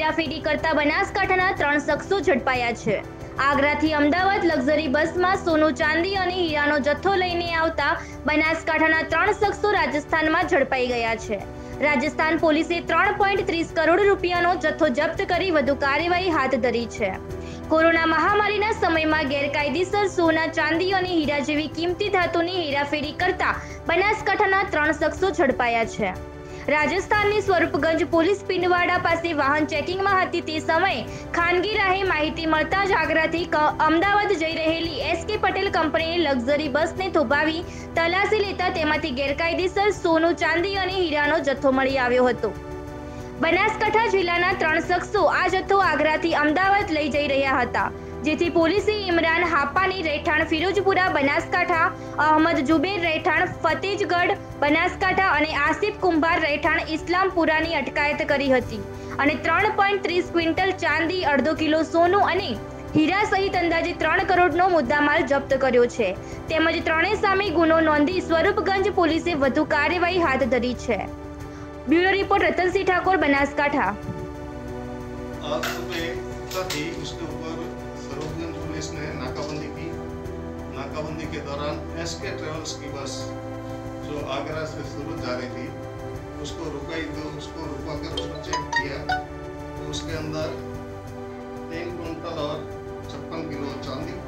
હેરાફેરી કરતા બનાસકાંઠાના 3 શખ્સો ઝડપાયા છે। આગ્રાથી અમદાવાદ લક્ઝરી બસમાં સોનું ચાંદી અને હીરાનો જથ્થો લઈને આવતા બનાસકાંઠાના 3 શખ્સો રાજસ્થાનમાં ઝડપાઈ ગયા છે। રાજસ્થાન પોલીસે 3.30 કરોડ રૂપિયાનો જથ્થો જપ્ત કરી વધુ કાર્યવાહી હાથ ધરી છે। કોરોના મહામારીના સમયમાં ગેરકાયદેસર સોના ચાંદી અને હીરા જેવી કિંમતી ધાતુની હેરાફેરી કરતા બનાસકાંઠાના 3 શખ્સો ઝડપાયા છે। રાજસ્થાનની સ્વરૂપગંજ પોલીસ પિંડવાડા પાસે વાહન ચેકિંગમાં હતી તે સમયે ખાનગી રાહે માહિતી મળતા જ આગ્રાથી અમદાવાદ જઈ રહેલી એસકે પટેલ કંપનીની લક્ઝરી બસને થોભાવી તલાશી લેતા તેમાંથી ગેરકાયદેસર સોનું ચાંદી અને હીરાનો જથ્થો મળી આવ્યો હતો। બનાસકાંઠા જિલ્લાના 3 શખ્સો આ જથ્થો આગ્રાથી અમદાવાદ લઈ જઈ રહ્યા હતા, જેથી પોલીસે ઇમરાન હાપાની રહેઠાણ ફિરોજપુરા બનાસકાંઠા, અહમદ જુબેર રહેઠાણ ફતેજગઢ બનાસકાંઠા અને આસિફ કુંભાર રહેઠાણ ઇસ્લામપુરાની અટકાયત કરી હતી અને 3.30 ક્વિન્ટલ ચાંદી, અડધો કિલો સોનું અને હીરા સહિત અંદાજે 3 કરોડનો મુદ્દામાલ જપ્ત કર્યો છે। તેમજ ત્રણેય સામે ગુનો નોંધી સ્વરૂપગંજ પોલીસે વધુ કાર્યવાહી હાથ ધરી છે। Bureau report Ratan Singh Thakur Banaskantha. आज सुबह थी उसके ऊपर स्वरूपगंज पुलिस ने नाकाबंदी की। नाकाबंदी के दौरान एसके ट्रेवल्स की बस जो आगरा से सूरत जा रही थी उसको रुकाई, तो उसको रुका कर उसको चेक किया तो उसके अंदर 3 क्विंटल और 56 किलो चांदी,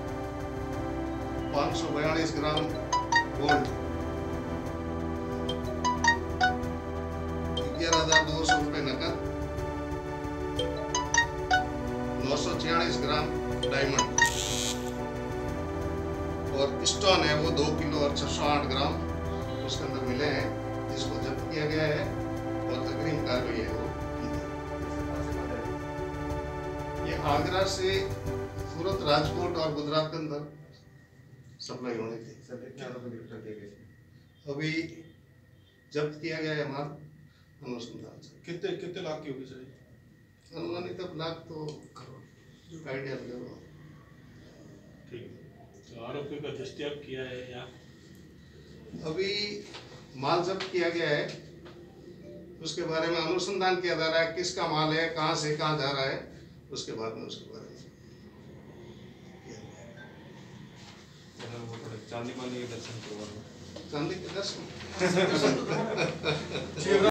542 ग्राम गोल्ड, 11,200 रुपये नकद, 946 ग्राम डायमंड और स्टोन है वो 2 किलो और 608 ग्राम उसके अंदर मिले हैं, जिसको जब्त किया गया है और अग्रिम कार्रवाई है वो की थी। ये आगरा से सूरत, राजकोट और गुजरात के अंदर सप्लाई होनी थी। अभी जब्त किया गया है माल अनुसंधान से। कितने लाख की होगी सर? अनुमानित लाख तो करोड़ आइडिया लगा। ठीक, तो आरोपी का दस्तयाब किया है या अभी माल जब्त किया गया है, उसके बारे में अनुसंधान किया जा रहा है, किसका माल है, कहाँ से कहाँ जा रहा है, उसके बाद में उसके बारे में चांदी के दर्शन करवा चांदी के दर्शन